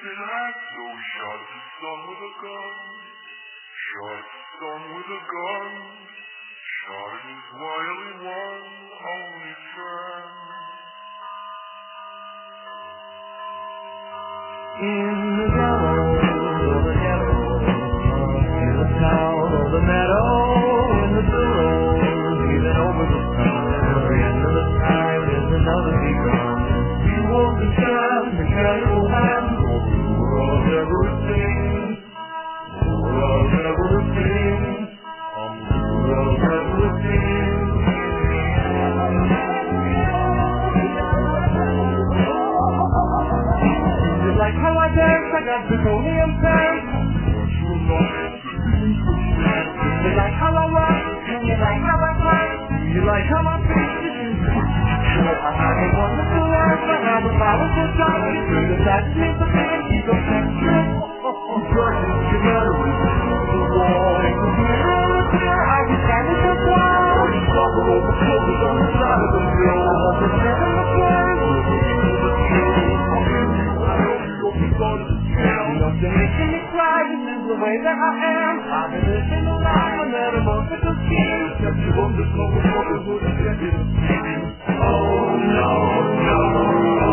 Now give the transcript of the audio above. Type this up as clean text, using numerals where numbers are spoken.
relax, so we shot the sun with a gun. Shot the sun with a gun. Shot at his wily one, only friend. In the ghetto, in the town of the meadow, in the billows, even over the sun, every end of the time is another begun. We hold the sun, the casual hand, for the world never sings, the world never sings, the world never sings. Like how I dance, I got zirconium pants. You like how I walk, and you like how I talk. You like how I fix the shoes. I have a wonderful life, I have a powerful job. You bring the back to the band, you go back to it. Burning together with the wall. I was standing so proud. You struggle over pulling on the side of the hill. I was a man in the plan. Nothing making me cry, this is the way that I am. I've been living a life, I never want to scheme. Except you won't just know what you would have said. Oh no, no,